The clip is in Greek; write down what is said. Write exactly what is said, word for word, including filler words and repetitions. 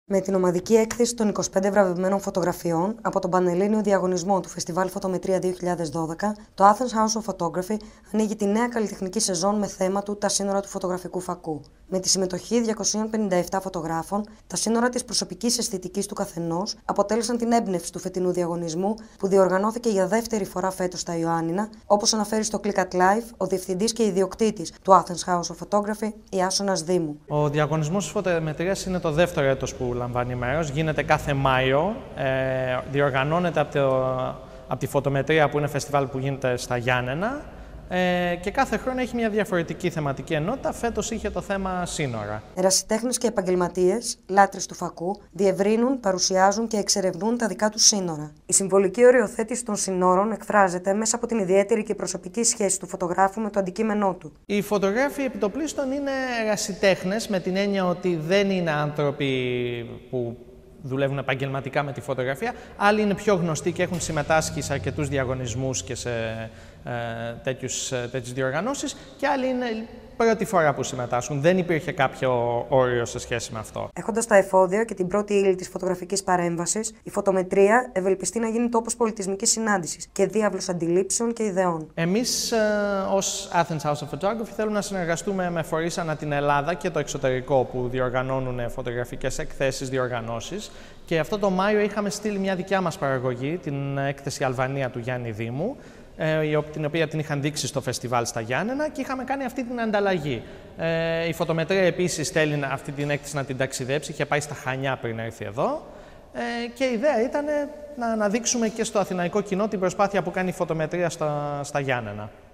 Με την ομαδική έκθεση των είκοσι πέντε βραβευμένων φωτογραφιών από τον Πανελλήνιο Διαγωνισμό του Φεστιβάλ Φωτομετρία δύο χιλιάδες δώδεκα, το Athens House of Photography ανοίγει τη νέα καλλιτεχνική σεζόν με θέμα του τα σύνορα του φωτογραφικού φακού. Με τη συμμετοχή διακοσίων πενήντα επτά φωτογράφων, τα σύνορα της προσωπικής αισθητικής του καθενός αποτέλεσαν την έμπνευση του φετινού διαγωνισμού που διοργανώθηκε για δεύτερη φορά φέτος στα Ιωάννινα, όπως αναφέρει στο Click at Life ο διευθυντής και ιδιοκτήτης του Athens House of Photography, Ιάσονας Δήμου. Ο διαγωνισμός της φωτομετρίας είναι το δεύτερο έτος που λαμβάνει μέρος. Γίνεται κάθε Μάιο. Ε, διοργανώνεται από, το, από τη φωτομετρία που είναι φεστιβάλ που γίνεται στα Γιάννενα. Ε, και κάθε χρόνο έχει μια διαφορετική θεματική ενότητα. Φέτος είχε το θέμα σύνορα. Ερασιτέχνες και επαγγελματίες, λάτρες του φακού, διευρύνουν, παρουσιάζουν και εξερευνούν τα δικά τους σύνορα. Η συμβολική οριοθέτηση των συνόρων εκφράζεται μέσα από την ιδιαίτερη και προσωπική σχέση του φωτογράφου με το αντικείμενό του. Οι φωτογράφοι επιτοπλίστων είναι ερασιτέχνες με την έννοια ότι δεν είναι άνθρωποι που δουλεύουν επαγγελματικά με τη φωτογραφία. Άλλοι είναι πιο γνωστοί και έχουν συμμετάσχει σε αρκετούς διαγωνισμούς και σε ε, τέτοιους, τέτοιες διοργανώσεις, και άλλοι είναι πρώτη φορά που συμμετάσχουν. Δεν υπήρχε κάποιο όριο σε σχέση με αυτό. Έχοντας τα εφόδια και την πρώτη ύλη της φωτογραφικής παρέμβασης, η φωτομετρία ευελπιστεί να γίνει τόπος πολιτισμικής συνάντησης και διάβλος αντιλήψεων και ιδεών. Εμείς, ε, ως Athens House of Photography, θέλουμε να συνεργαστούμε με φορείς ανά την Ελλάδα και το εξωτερικό που διοργανώνουν φωτογραφικές εκθέσεις, διοργανώσεις. Και αυτό το Μάιο είχαμε στείλει μια δικιά μας παραγωγή, την έκθεση Αλβανία του Γιάννη Δήμου, την οποία την είχαν δείξει στο φεστιβάλ στα Γιάννενα, και είχαμε κάνει αυτή την ανταλλαγή. Ε, η φωτομετρία επίσης θέλει αυτή την έκθεση να την ταξιδέψει, είχε πάει στα Χανιά πριν έρθει εδώ, ε, και η ιδέα ήταν να αναδείξουμε και στο αθηναϊκό κοινό την προσπάθεια που κάνει η φωτομετρία στα, στα Γιάννενα.